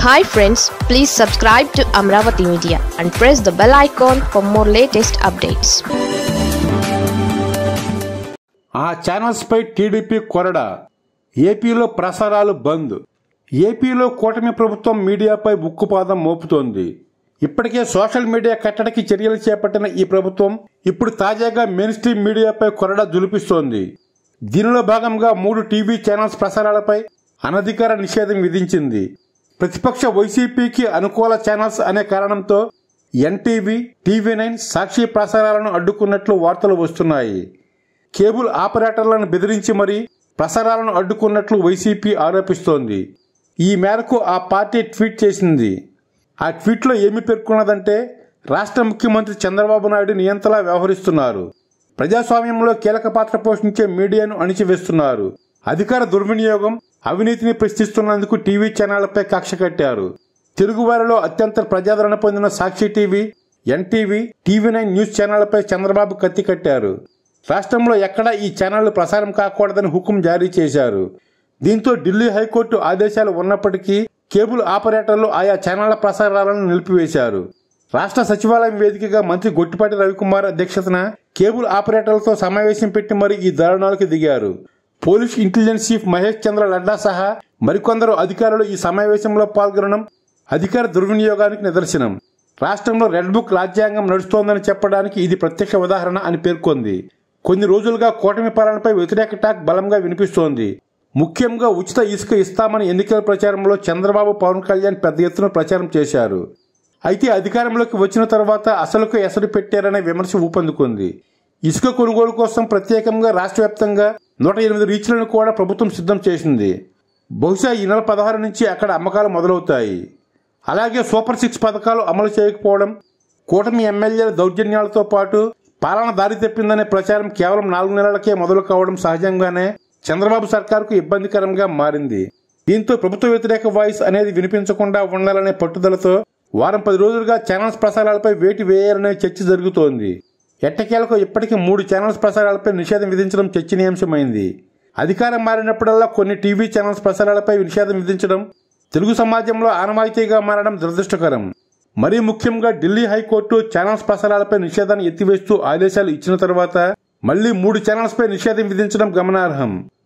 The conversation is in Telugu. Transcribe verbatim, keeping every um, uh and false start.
Hi friends, please subscribe to Amaravathi Media and press the bell icon for more latest updates. ఆ ఛానల్స్ పై టీడీపీ కొరడా, ఏపీలో ప్రసారాలు బంద్. ఏపీలో కూటమి ప్రభుత్వం మీడియాపై ఉక్కుపాదం మోపుతోంది. ఇప్పటికే సోషల్ మీడియా కట్టడికి చర్యలు చేపట్టిన ఈ ప్రభుత్వం ఇప్పుడు తాజాగా మెయిన్ స్ట్రీమ్ మీడియాపై కొరడా జులిపిస్తోంది. దీనిలో భాగంగా మూడు టీవీ ఛానల్స్ ప్రసారాలపై అనధికార నిషేధం విధించింది. ప్రతిపక్ష వైసీపీకి అనుకూల ఛానల్స్ అనే కారణంతో ఎన్టీవీ, టీవీ నైన్, సాక్షి ప్రసారాలను అడ్డుకున్నట్లు వార్తలు వస్తున్నాయి. కేబుల్ ఆపరేటర్లను బెదిరించి మరీ ప్రసారాలను అడ్డుకున్నట్లు వైసీపీ ఆరోపిస్తోంది. ఈ మేరకు ఆ పార్టీ ట్వీట్ చేసింది. ఆ ట్వీట్లో ఏమి పేర్కొన్నదంటే, రాష్ట్ర ముఖ్యమంత్రి చంద్రబాబు నాయుడు నియంతలా వ్యవహరిస్తున్నారు. ప్రజాస్వామ్యంలో కీలక పాత్ర పోషించే మీడియాను అణిచివేస్తున్నారు. అధికార దుర్వినియోగం, అవినీతిని ప్రశ్నిస్తున్నందుకు టీవీ ఛానళ్లపై కక్ష కట్టారు. తెలుగువారిలో అత్యంత ప్రజాదరణ పొందిన Sakshi TV, NTV, TV nine news ఛానళ్లపై చంద్రబాబు కత్తి కట్టారు. రాష్ట్రంలో ఎక్కడా ఈ ఛానళ్లు ప్రసారం కాకూడదని హుకుం జారీ చేశారు. దీంతో ఢిల్లీ హైకోర్టు ఆదేశాలు ఉన్నప్పటికీ కేబుల్ ఆపరేటర్లు ఆయా ఛానళ్ల ప్రసారాలను నిలిపివేశారు. రాష్ట్ర సచివాలయం వేదికగా మంత్రి గొట్టిపాటి రవికుమార్ అధ్యక్షతన కేబుల్ ఆపరేటర్లతో సమావేశం పెట్టి మరీ ఈ దారుణాలకు దిగారు. Police intelligence chief Mahesh Chandra Ladda సహా మరికొందరు అధికారులు ఈ సమావేశంలో పాల్గొనడం అధికార దుర్వినియోగానికి నిదర్శనం. రాష్ట్రంలో రెడ్ బుక్ రాజ్యాంగం నడుస్తోందని చెప్పడానికి ఇది ప్రత్యక్ష ఉదాహరణ అని పేర్కొంది. కొన్ని రోజులుగా కూటమి పాలనపై వ్యతిరేక టాక్ బలంగా వినిపిస్తోంది. ముఖ్యంగా ఉచిత ఇసుక ఇస్తామని ఎన్నికల ప్రచారంలో చంద్రబాబు, పవన్ కళ్యాణ్ పెద్ద ఎత్తున ప్రచారం చేశారు. అయితే అధికారంలోకి వచ్చిన తర్వాత అసలుకు ఎసరు పెట్టారనే విమర్శ ఊపందుకుంది. ఇసుక కొనుగోలు కోసం ప్రత్యేకంగా రాష్ట్ర వ్యాప్తంగా నూట ఎనిమిది రీచ్లను కూడా ప్రభుత్వం సిద్ధం చేసింది. బహుశా ఈ నెల పదహారు నుంచి అక్కడ అమ్మకాలు మొదలవుతాయి. అలాగే సూపర్ సిక్స్ పథకాలు అమలు చేయకపోవడం, కూటమి ఎమ్మెల్యేల దౌర్జన్యాలతో పాటు పాలన దారి తప్పిందనే ప్రచారం కేవలం నాలుగు నెలలకే మొదలు కావడం సహజంగానే చంద్రబాబు సర్కారుకు ఇబ్బందికరంగా మారింది. దీంతో ప్రభుత్వ వ్యతిరేక వాయిస్ అనేది వినిపించకుండా ఉండాలనే పట్టుదలతో వారం పది రోజులుగా ఛానల్స్ ప్రసారాలపై వేటు వేయాలనే చర్చ జరుగుతోంది. ఎట్టకేలకు ఇప్పటికీ మూడు ఛానల్స్ ప్రసారాలపై నిషేధం విధించడం చర్చనీయాంశమైంది. అధికారం మారినప్పుడల్లా కొన్ని టీవీ ఛానల్స్ ప్రసారాలపై నిషేధం విధించడం తెలుగు సమాజంలో ఆనవాయితీగా మారడం దురదృష్టకరం. మరీ ముఖ్యంగా ఢిల్లీ హైకోర్టు ఛానల్స్ ప్రసారాలపై నిషేధాన్ని ఎత్తివేస్తూ ఆదేశాలు ఇచ్చిన తర్వాత మళ్లీ మూడు ఛానల్స్ పై నిషేధం విధించడం గమనార్హం.